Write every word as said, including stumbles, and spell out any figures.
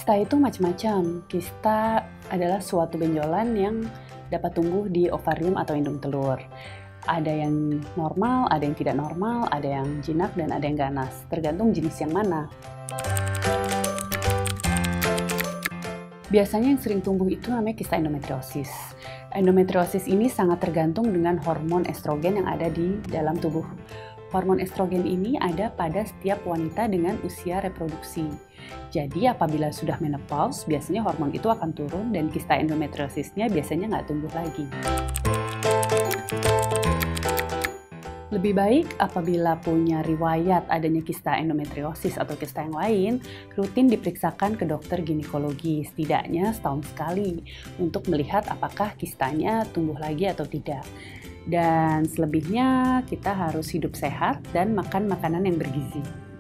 Kista itu macam-macam. Kista adalah suatu benjolan yang dapat tumbuh di ovarium atau indung telur. Ada yang normal, ada yang tidak normal, ada yang jinak, dan ada yang ganas. Tergantung jenis yang mana. Biasanya yang sering tumbuh itu namanya kista endometriosis. Endometriosis ini sangat tergantung dengan hormon estrogen yang ada di dalam tubuh. Hormon estrogen ini ada pada setiap wanita dengan usia reproduksi. Jadi apabila sudah menopause, biasanya hormon itu akan turun dan kista endometriosisnya biasanya nggak tumbuh lagi. Lebih baik apabila punya riwayat adanya kista endometriosis atau kista yang lain, rutin diperiksakan ke dokter ginekologi setidaknya setahun sekali untuk melihat apakah kistanya tumbuh lagi atau tidak. Dan selebihnya kita harus hidup sehat dan makan makanan yang bergizi.